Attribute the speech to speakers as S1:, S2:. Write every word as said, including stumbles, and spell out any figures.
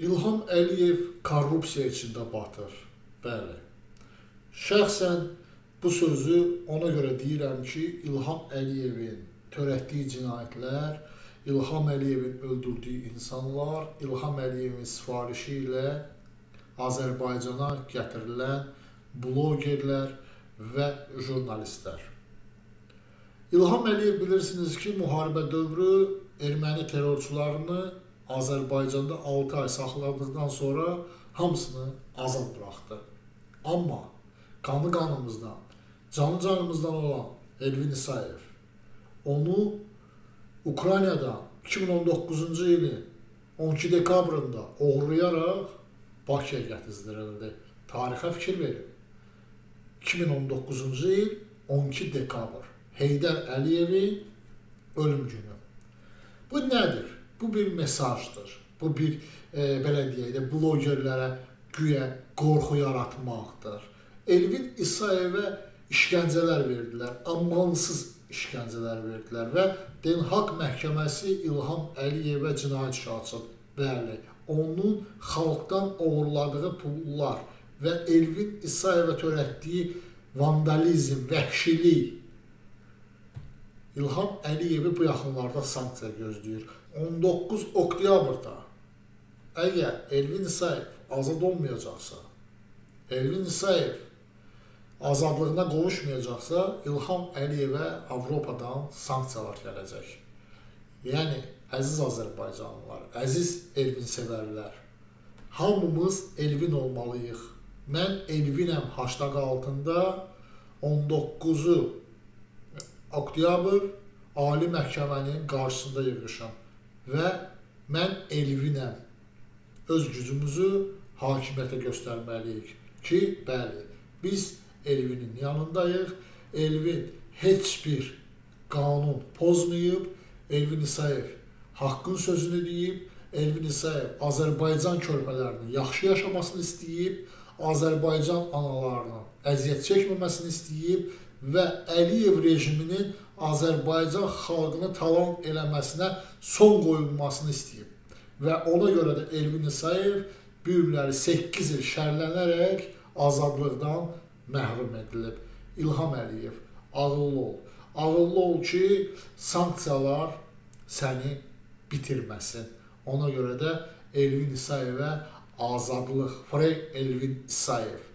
S1: İlham Əliyev korrupsiya içində batır. Bəli. Şəxsən bu sözü ona görə deyirəm ki, İlham Əliyevin törətdiyi cinayətlər, İlham Əliyevin öldürdüyü insanlar, İlham Əliyevin sifarişi ilə Azərbaycana gətirilən blogerlər və jurnalistlər. İlham Əliyev bilirsiniz ki, müharibə dövrü erməni terrorçularını Azərbaycanda altı ay saxladıqdan sonra hamısını azad buraxdı. Amma qanı qanımızdan, canı canımızdan olan Elvin İsayev onu Ukraynadan iki min on doqquzuncu ilin on iki dekabrında oğurlayaraq Bakıya gətizdirildi. Tarixə fikir verin. iki min on doqquzuncu il on iki dekabr. Heydər Əliyevin ölüm günü. Bu nədir? Bu bir mesajdır. Bu bir, e, belə deyək də, blogerlərə güya qorxu yaratmaqdır. Elvin İsayevə işgəncələr verdilər, amansız işgəncələr verdilər və Den Haag məhkəməsi İlham Əliyevə cinayət işi açıb. Bəli, onun xalqdan oğurladığı pullar və Elvin İsayevə törətdiyi vandalizm, vəhşilik İlham Əliyevi bu yaxınlarda sanksiya gözləyir. on doqquz oktyabrda əgər Elvin İsayev azad olmayacaqsa, Elvin İsayev azadlığına qovuşmayacaqsa, İlham Əliyevə Avropadan sanksiyalar gələcək. Yəni, əziz Azərbaycanlılar, əziz Elvin sevərlər, hamımız Elvin olmalıyıq. Mən Elvinəm hashtag altında on doqquzu oktyabr Ali Məhkəmənin qarşısında yığışam və mən Elvinəm. Öz gücümüzü hakimiyyətə göstərməliyik ki, bəli, biz Elvinin yanındayıq. Elvin heç bir qanun pozmayıb. Elvin İsayev haqqın sözünü deyib. Elvin İsayev Azərbaycan körpələrinin yaxşı yaşamasını istəyib. Azərbaycan analarının əziyyət çəkməməsini istəyib və Əliyev rejiminin Azərbaycan xalqını talan eləməsinə son qoyulmasını istəyib. Və ona görə də Elvin İsayev bu illəri səkkiz il şərlənərək azadlıqdan məhrum edilib. İlham Əliyev, ağıllı ol. Ağıllı ol ki, sanksiyalar səni bitirməsin. Ona görə də Elvin İsayevə azadlıq. Frey Elvin İsayev.